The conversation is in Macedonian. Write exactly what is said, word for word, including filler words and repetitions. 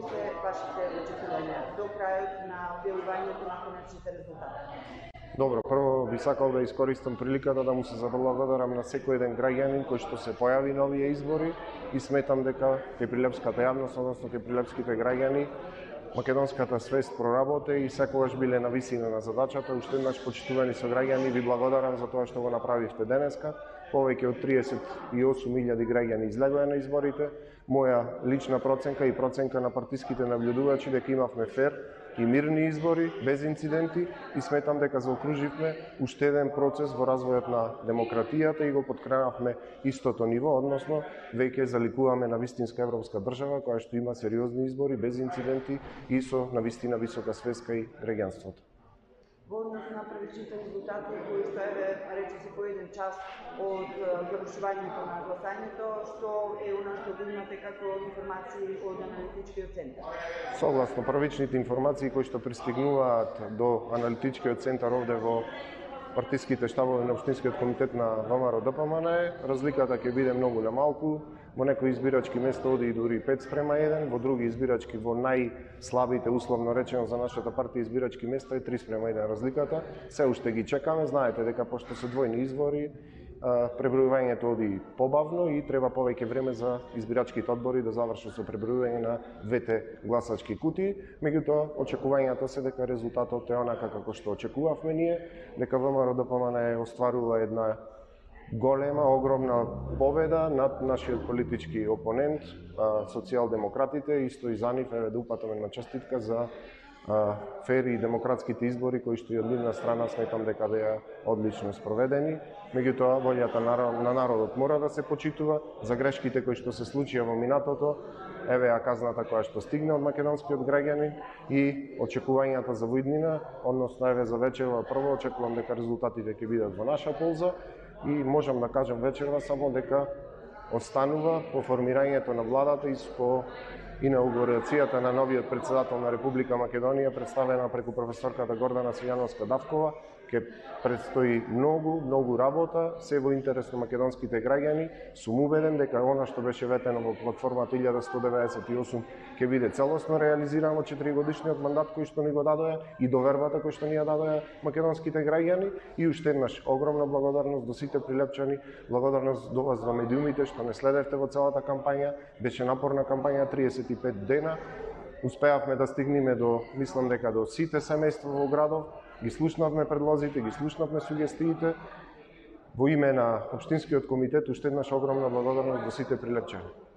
се вашите очекувања до крајот на објавувањето на конечните резултати? Добро, прво би сакал да искористам приликата да му се заблагодарам на секој еден граѓанин кој што се појави на овие избори и сметам дека кај прилепската јавност, односно кај прилепските граѓани, македонската свест проработе и секогаш биле на висина на задачата. Уште еднаш, почитувани сограѓани, ви благодарам за тоа што го направивте денеска. Повеќе од триесет и осум илјади граѓани излегоа на изборите. Моја лична проценка и проценка на партиските наблюдувачи дека имавме фер и мирни избори, без инциденти, и сметам дека заокруживме уште еден процес во развојот на демократијата и го подкренавме истото ниво, односно веќе заликуваме на вистинска европска држава која што има сериозни избори, без инциденти и со навистина висока свест кај граѓанството. Во однос на првичните резултати кои што еве речиси по еден час од завршувањето на гласањето, што е она што го имате како информации од аналитичкиот центар? Согласно првичните информации кои што пристигнуваат до аналитичкиот центар овде во партиските штабови на Општинскиот комитет на ВМРО Д П М Н, разликата ќе биде многу намалку. Во некои избирачки места оди и дури пет спрема еден, во други избирачки, во најслабите, условно речено за нашата партија, избирачки места е три спрема еден разликата. Се уште ги чекаме, знаете дека пошто се двојни избори, пребројувањето оди побавно и треба повеќе време за избирачките одбори да завршат со пребројување на двете гласачки кутии. Меѓутоа, очекувањата се дека резултатот е онака како што очекувавме ние, дека ВМРО Д П М Н остварува една голема, огромна победа над нашиот политички опонент, социјалдемократите, исто и за нив еве да упатаме на честитка за фери и демократските избори кои што и од нивна страна сметам дека беа одлично спроведени. Меѓутоа, волјата на народот мора да се почитува за грешките кои што се случија во минатото. Еве ја казната која што стигна од македонскиот граѓанин и очекувањата за воиднина, односно еве за вечерва прво очекувам дека резултатите ќе бидат во наша полза и можам да кажам вечерва само дека останува по формирањето на владата и по инаугурацијата на новиот председател на Република Македонија, представена преку професорката Гордана Силјановска-Давкова, ќе предстои многу, многу работа, се во интерес на македонските граѓани. Сум убеден дека она што беше ветено во платформата илјада сто деветдесет и осум ќе биде целосно реализирано четиригодишниот мандат кој што ни го дадоа и довербата кој што ни ја дадоа македонските граѓани. И уште еднаш огромна благодарност до сите прилепчани, благодарност до вас, до медиумите што не следевте во целата кампања. Беше напорна кампања, триесет и пет дена. Успеавме да стигнеме до, мислам дека до сите семејства во градов, ги слушнавме предлозите, ги слушнавме сугестиите. Во име на Општинскиот комитет уште еднаш огромна благодарност до сите прилепчани.